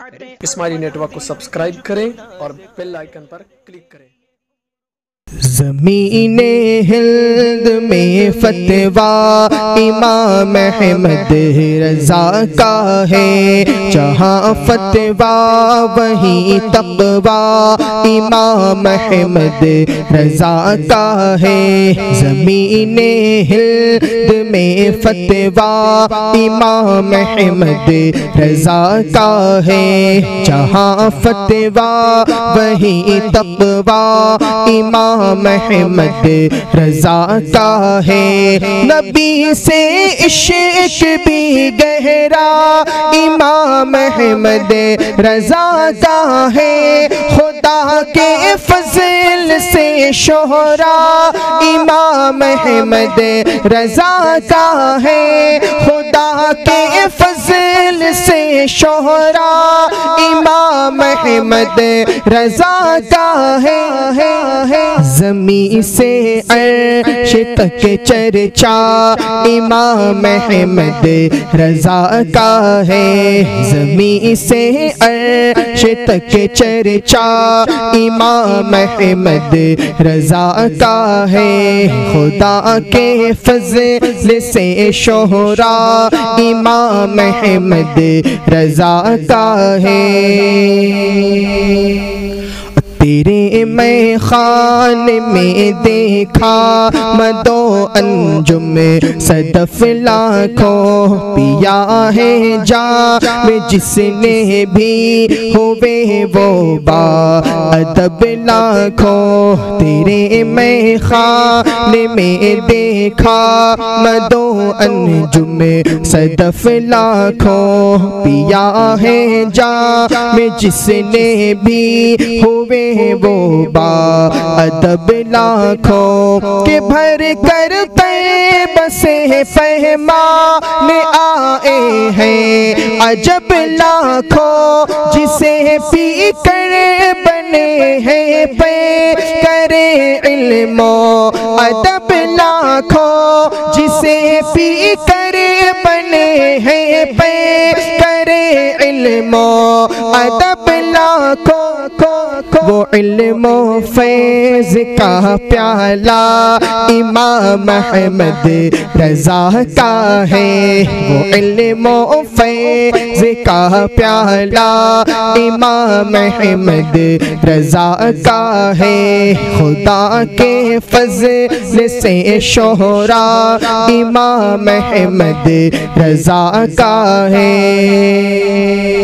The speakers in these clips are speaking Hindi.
इस्माइली नेटवर्क को सब्सक्राइब करें और बेल आइकन पर क्लिक करें। ज़मीने हिंद में फतवा इमाम अहमद रज़ा का है, जहाँ फतवा वहीं तक़वा इमाम अहमद रज़ा का है। ज़मीने हिंद में फतवा इमाम अहमद रज़ा का है, जहाँ फतवा वहीं तक़वा इमाम अहमद रज़ा का है। नबी से इश्क भी गहरा इमाम अहमद रज़ा का है, खुदा के फज़ल से शोहरा इमाम अहमद रज़ा का है, खुदा के फज़ल से शोहरा इमाम अहमद रज़ा का है। ज़मीं से अर्श तक चर्चा इमाम अहमद रज़ा का है, ज़मीं से अर्श तक चर्चा इमाम अहमद रज़ा का है, खुदा के फज़ल से शोहरा इमाम अहमद रज़ा का है। तेरे मैं खान में देखा मदो अंजुम सदफ लाखों पिया है जा में, जिसने भी होवे वो बा अदब लाखों। तेरे मैं खान में देखा मदो अंजुम सदफ लाखों पिया है जा में, जिसने भी होवे वो बा अदब लाखों के भर कर बसे फहमान आए हैं अजब लाखों, जिसे पी कर बने हैं पे करे इल्मो अदब लाखों, जिसे पी कर बने हैं पे करे इल्मो अदब लाखों। वो इल्मो फैज़ का प्याला इमाम अहमद रज़ा का है, वो इल्मो फैज़ का प्याला इमाम अहमद रज़ा का है, खुदा के फज़ल से शोहरा इमाम अहमद रज़ा का है।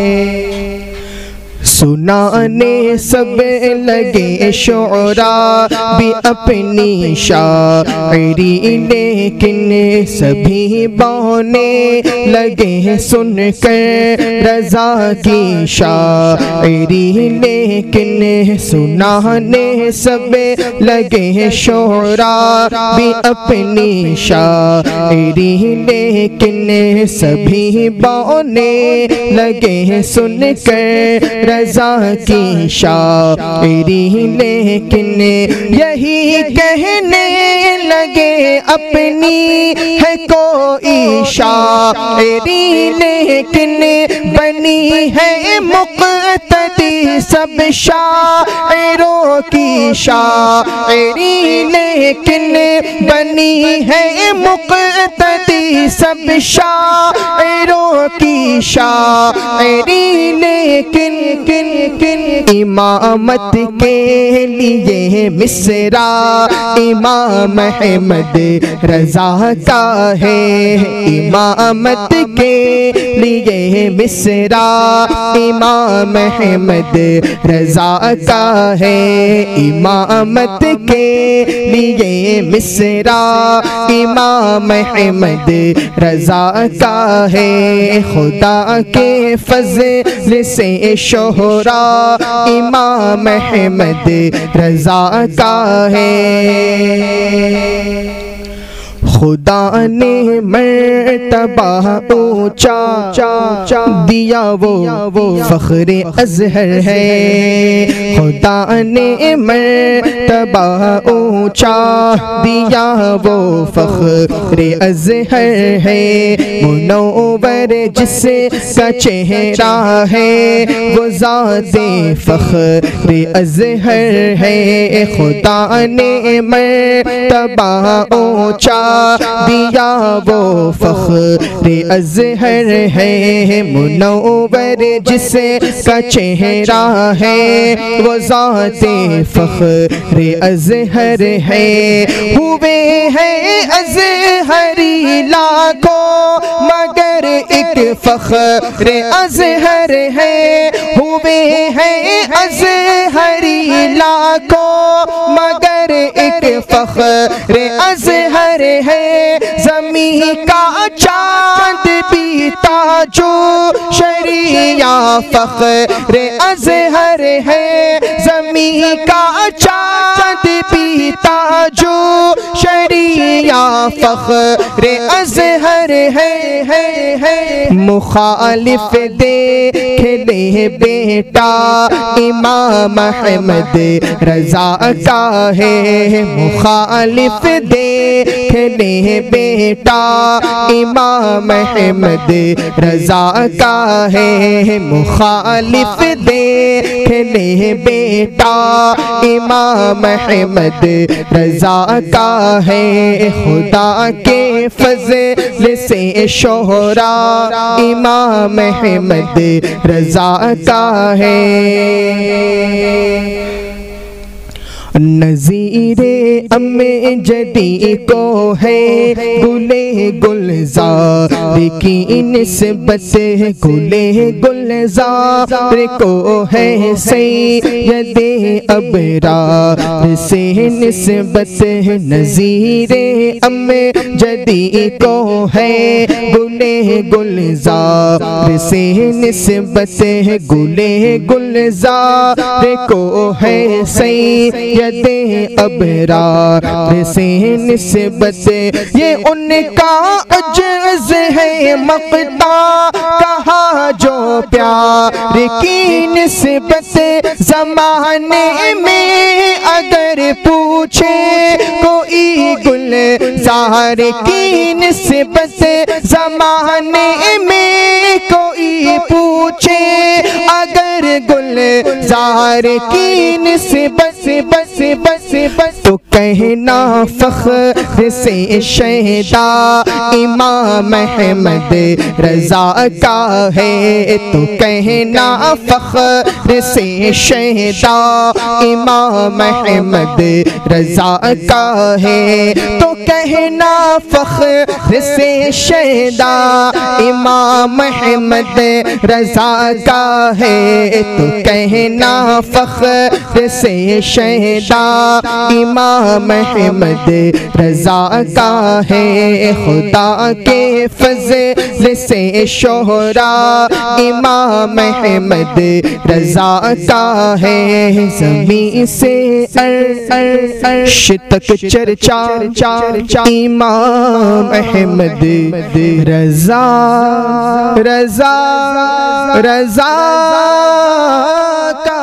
सुनाने सब लगे शोरा भी अपनी शायरी, लेकिन सभी बौने लगे सुनकर रज़ा की शायरी, लेकिन सुनाने सब लगे शोरा भी अपनी शायरी, लेकिन सभी बौने लगे सुनकर रज़ा की शायरी, लेकिन यही कहने लगे अपनी है कोई शायरी, लेकिन बनी है मुक़्तदी सब शायरों की शायरी, लेकिन बनी है मुक़्तदी सब शायरों की शायरी, लेकिन इमामत के लिए मिसरा इमाम अहमद रज़ा का है, इमामत के लिए मिसरा इमाम अहमद रज़ा का है, इमामत के लिए मिसरा इमाम अहमद रज़ा का है, खुदा के फज़ल से शोहरा इमाम अहमद रज़ा का है। खुदा ने मर्तबा ऊंचा दिया वो फख्रे अज़हर है। खुदा ने मर्तबा ऊंचा दिया वो फख्रे अज़हर है। मुनव्वर जिसका चेहरा है वो ज़ाते फख्रे अज़हर है। खुदा ने मर्तबा ऊंचा दिया वो फख्रे अज़हर है। मुनव्वर जिसका चेहरा है वो ज़ाते फख्रे अज़हर है। हुए हैं अज़हरी लाखों मगर एक फख्रे अज़हर है। हुए हैं अज़हरी लाखों मगर एक फख्रे अज़हर है। ज़मीं का चाँद भी ताजो शरिया फख्रे अज़हर है। ज़मीं का चाँद भी ताजो शरिया फख्रे अज़हर है। मुखालिफ देख ले बेटा इमाम अहमद रज़ा का है। मुखालिफ देख ले बेटा इमाम अहमद रज़ा का है। मुखालिफ देख ले बेटा इमाम अहमद रज़ा का है। खुदा के फज़ल से शोहरा इमाम अहमद रज़ा का है। नज़ीरे अमजदी को है गुले गुलज़ार की निस्बत। गुले गुलज़ार को है सैयदे अबरार से निस्बत। नज़ीरे अमजदी को है गुले गुलज़ार से निस्बत। गुले गुलज़ार को है सैयदे अबरार से निस्बत। ये उनका अजज़ है मक़ता कहा जो प्यार की निस्बत। ज़माने में अगर पूछे कोई गुलज़ार की निस्बत। ज़माने में कोई पूछे अगर गुलज़ार की निस्बत तो कहना फ़ख्र से शहदा इमाम अहमद रज़ा का है। तो कहना फ़ख्र से शहदा इमाम अहमद रज़ा का है। तो कहना फ़ख्र से शहदा इमाम अहमद रज़ा का है। तो कहना फ़ख्र से शहदा इमाम अहमद रज़ा का है। खुदा के फज़ल से शोहरा इमाम अहमद रज़ा का है। ज़मीं से अर्श तक चर्चा इमाम अहमद रज़ा का